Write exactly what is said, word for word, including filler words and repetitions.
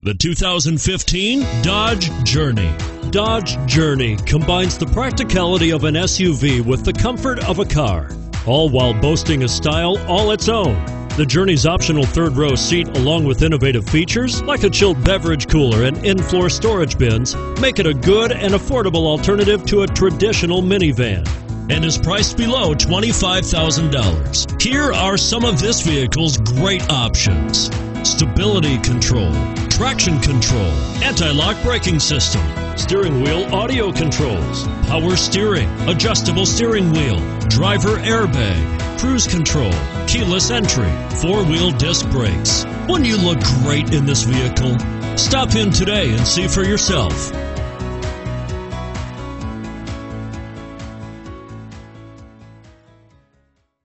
The two thousand fifteen Dodge Journey. Dodge Journey combines the practicality of an S U V with the comfort of a car, all while boasting a style all its own. The Journey's optional third-row seat, along with innovative features like a chilled beverage cooler and in-floor storage bins, make it a good and affordable alternative to a traditional minivan, and is priced below twenty-five thousand dollars. Here are some of this vehicle's great options: stability control, traction control, anti-lock braking system, steering wheel audio controls, power steering, adjustable steering wheel, driver airbag, cruise control, keyless entry, four-wheel disc brakes. Wouldn't you look great in this vehicle? Stop in today and see for yourself.